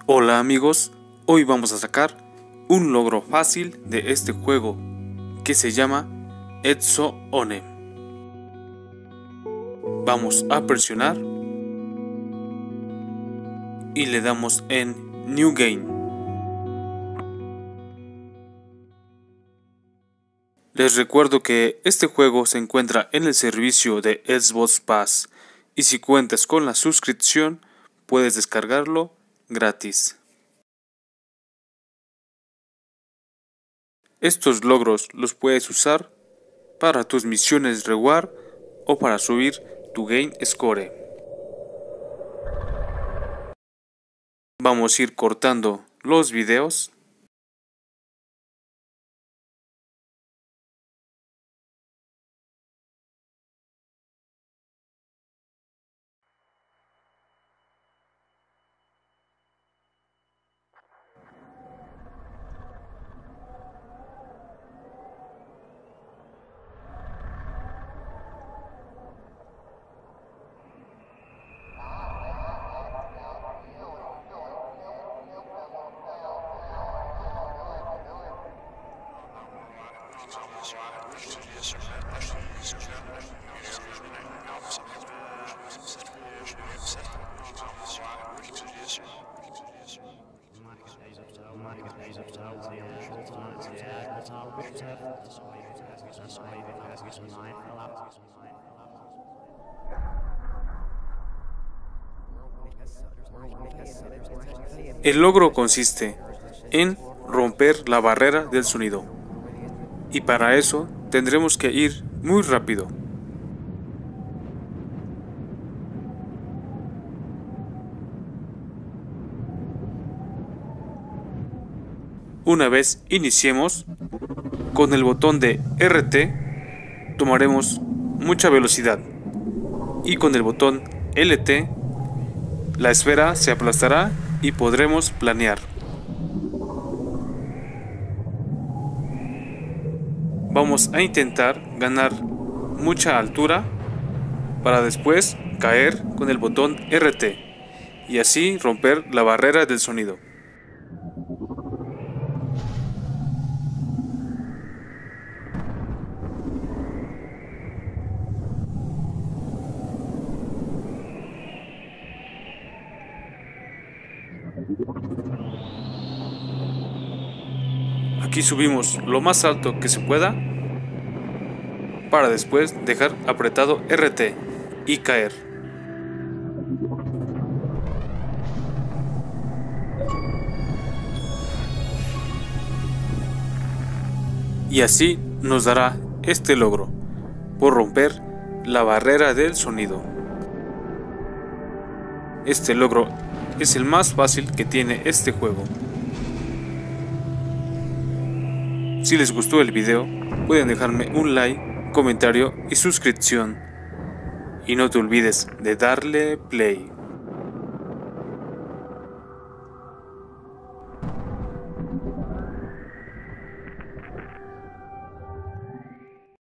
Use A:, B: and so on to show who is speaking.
A: Hola amigos, hoy vamos a sacar un logro fácil de este juego que se llama Ezzo One. Vamos a presionar y le damos en New Game. Les recuerdo que este juego se encuentra en el servicio de Xbox Pass y si cuentas con la suscripción puedes descargarlo gratis. Estos logros los puedes usar para tus misiones reward o para subir tu game score. Vamos a ir cortando los videos. El logro consiste en romper la barrera del sonido, y para eso tendremos que ir muy rápido. Una vez iniciemos, con el botón de RT tomaremos mucha velocidad y con el botón LT la esfera se aplastará y podremos planear. Vamos a intentar ganar mucha altura para después caer con el botón RT y así romper la barrera del sonido. Aquí subimos lo más alto que se pueda para después dejar apretado RT y caer. Y así nos dará este logro por romper la barrera del sonido. Este logro es el más fácil que tiene este juego. Si les gustó el video, pueden dejarme un like, comentario y suscripción. Y no te olvides de darle play.